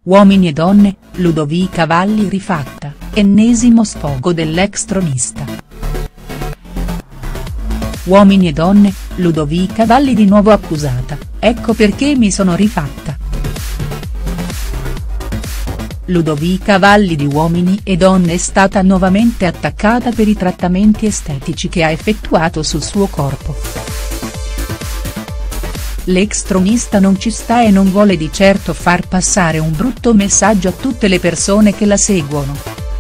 Uomini e donne, Ludovica Valli rifatta, ennesimo sfogo dell'ex tronista. Uomini e donne, Ludovica Valli di nuovo accusata, ecco perché mi sono rifatta. Ludovica Valli di Uomini e Donne è stata nuovamente attaccata per i trattamenti estetici che ha effettuato sul suo corpo. L'ex tronista non ci sta e non vuole di certo far passare un brutto messaggio a tutte le persone che la seguono.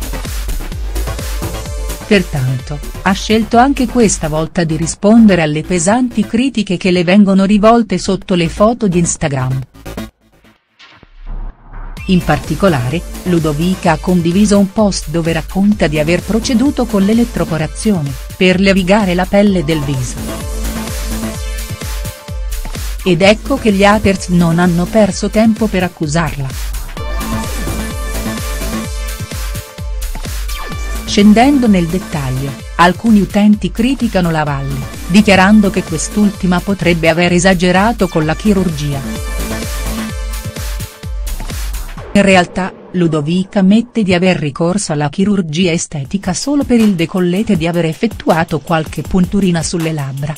Pertanto, ha scelto anche questa volta di rispondere alle pesanti critiche che le vengono rivolte sotto le foto di Instagram. In particolare, Ludovica ha condiviso un post dove racconta di aver proceduto con l'elettroporazione, per levigare la pelle del viso. Ed ecco che gli haters non hanno perso tempo per accusarla. Scendendo nel dettaglio, alcuni utenti criticano la Valli, dichiarando che quest'ultima potrebbe aver esagerato con la chirurgia. In realtà, Ludovica ammette di aver ricorso alla chirurgia estetica solo per il décolleté e di aver effettuato qualche punturina sulle labbra.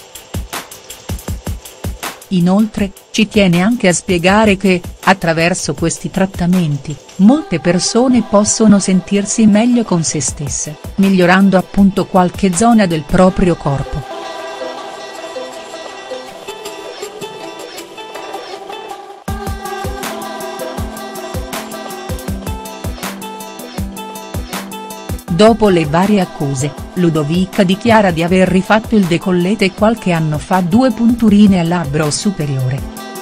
Inoltre, ci tiene anche a spiegare che, attraverso questi trattamenti, molte persone possono sentirsi meglio con se stesse, migliorando appunto qualche zona del proprio corpo. Dopo le varie accuse, Ludovica dichiara di aver rifatto il décolleté qualche anno fa 2 punturine al labbro superiore.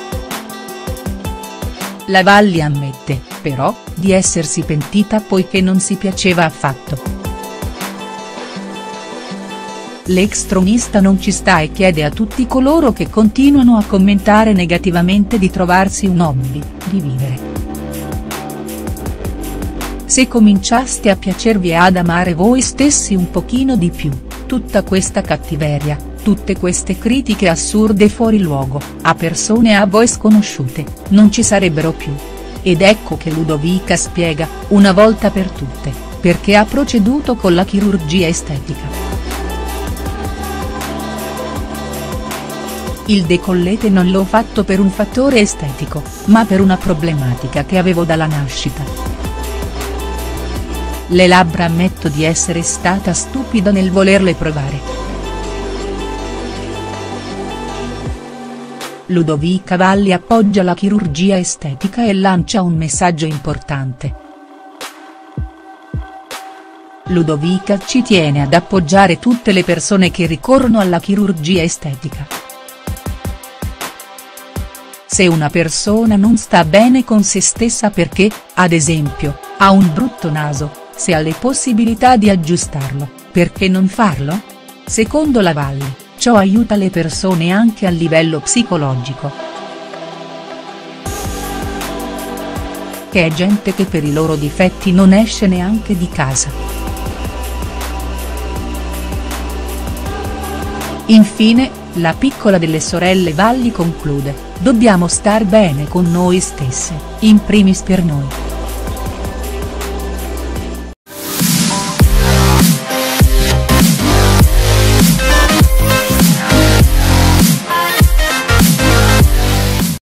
La Valli ammette, però, di essersi pentita poiché non si piaceva affatto. L'ex tronista non ci sta e chiede a tutti coloro che continuano a commentare negativamente di trovarsi un hobby, di vivere. Se cominciaste a piacervi e ad amare voi stessi un pochino di più, tutta questa cattiveria, tutte queste critiche assurde fuori luogo, a persone a voi sconosciute, non ci sarebbero più. Ed ecco che Ludovica spiega, una volta per tutte, perché ha proceduto con la chirurgia estetica. Il décolleté non l'ho fatto per un fattore estetico, ma per una problematica che avevo dalla nascita. Le labbra ammetto di essere stata stupida nel volerle provare. Ludovica Valli appoggia la chirurgia estetica e lancia un messaggio importante. Ludovica ci tiene ad appoggiare tutte le persone che ricorrono alla chirurgia estetica. Se una persona non sta bene con se stessa perché, ad esempio, ha un brutto naso, se ha le possibilità di aggiustarlo, perché non farlo? Secondo la Valli, ciò aiuta le persone anche a livello psicologico. Che è gente che per i loro difetti non esce neanche di casa. Infine, la piccola delle sorelle Valli conclude, dobbiamo star bene con noi stesse, in primis per noi.